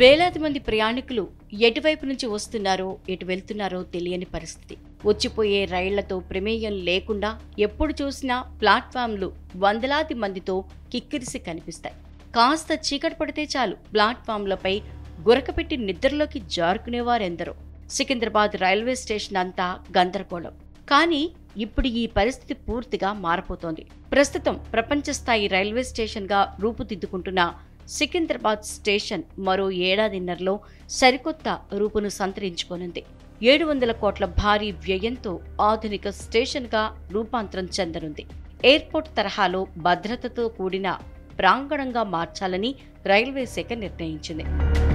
వేలాది మంది ప్రయాణికులు ఎటువైపు నుంచి వస్తున్నారో ఎటు వెళ్తున్నారో తెలియని పరిస్థితి. వచ్చిపోయే రైళ్లతో ప్రమేయం లేకుండా ఎప్పుడు చూసినా ప్లాట్ఫామ్లు వందలాది మందితో కిక్కిరిసి కనిపిస్తాయి. కాస్త చీకటి పడితే చాలు ప్లాట్ఫామ్లపై గురకపెట్టి నిద్రలోకి జారుకునేవారెందరో. సికింద్రాబాద్ రైల్వే స్టేషన్ అంతా గందరగోళం. కానీ ఇప్పుడు ఈ పరిస్థితి పూర్తిగా మారబోతోంది. ప్రస్తుతం ప్రపంచ స్థాయి రైల్వే స్టేషన్గా రూపుదిద్దుకుంటున్న సికింద్రాబాద్ స్టేషన్ మరో ఏడాదిన్నరలో సరికొత్త రూపును సంతరించుకోనుంది. 700 కోట్ల భారీ వ్యయంతో ఆధునిక స్టేషన్గా రూపాంతరం చెందనుంది. ఎయిర్పోర్ట్ తరహాలో భద్రతతో కూడిన ప్రాంగణంగా మార్చాలని రైల్వే శాఖ నిర్ణయించింది.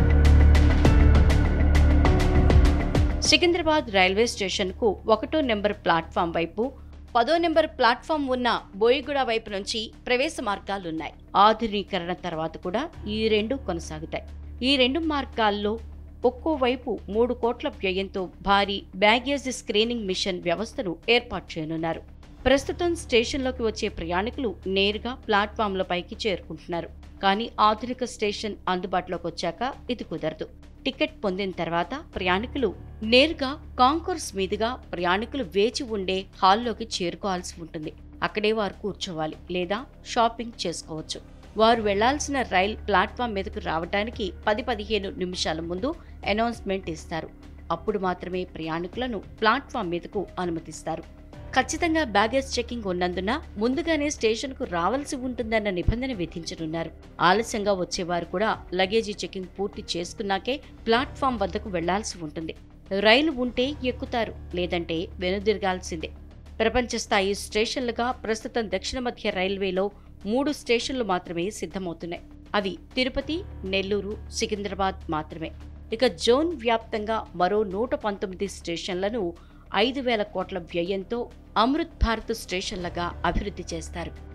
సికింద్రాబాద్ రైల్వే స్టేషన్కు 1వ నెంబర్ ప్లాట్ఫామ్ వైపు, 10వ నెంబర్ ప్లాట్ఫామ్ ఉన్న బోయిగూడ వైపు నుంచి ప్రవేశ మార్గాలున్నాయి. ఆధునీకరణ తర్వాత కూడా ఈ రెండు కొనసాగుతాయి. ఈ రెండు మార్గాల్లో ఒక్కోవైపు 3 కోట్ల వ్యయంతో భారీ బ్యాగేజ్ స్క్రీనింగ్ మిషన్ వ్యవస్థను ఏర్పాటు చేయనున్నారు. ప్రస్తుతం స్టేషన్లోకి వచ్చే ప్రయాణికులు నేరుగా ప్లాట్ఫామ్లపైకి చేరుకుంటున్నారు. కానీ ఆధునిక స్టేషన్ అందుబాటులోకి వచ్చాక ఇది కుదరదు. టికెట్ పొందిన తర్వాత ప్రయాణికులు నేరుగా కాంకోర్స్ మీదుగా ప్రయాణికులు వేచి ఉండే హాల్లోకి చేరుకోవాల్సి ఉంటుంది. అక్కడే వారు కూర్చోవాలి లేదా షాపింగ్ చేసుకోవచ్చు. వారు వెళ్లాల్సిన రైల్ ప్లాట్ఫామ్ మీదకు రావడానికి 10-15 నిమిషాల ముందు అనౌన్స్మెంట్ ఇస్తారు. అప్పుడు మాత్రమే ప్రయాణికులను ప్లాట్ఫామ్ మీదకు అనుమతిస్తారు. ఖచ్చితంగా బ్యాగేజ్ చెకింగ్ ఉన్నందున ముందుగానే స్టేషన్కు రావాల్సి ఉంటుందన్న నిబంధన విధించనున్నారు. ఆలస్యంగా వచ్చేవారు కూడా లగేజీ చెకింగ్ పూర్తి చేసుకున్నాకే ప్లాట్ఫామ్ వద్దకు వెళ్లాల్సి ఉంటుంది. రైలు ఉంటే ఎక్కుతారు, లేదంటే వెనుదిరగాల్సిందే. ప్రపంచ స్థాయి స్టేషన్లుగా ప్రస్తుతం దక్షిణ మధ్య రైల్వేలో 3 స్టేషన్లు మాత్రమే సిద్ధమవుతున్నాయి. అవి తిరుపతి, నెల్లూరు, సికింద్రాబాద్ మాత్రమే. ఇక జోన్ వ్యాప్తంగా మరో 119 స్టేషన్లను 5,000 కోట్ల వ్యయంతో అమృత్ భారత్ స్టేషన్లుగా అభివృద్ధి చేస్తారు.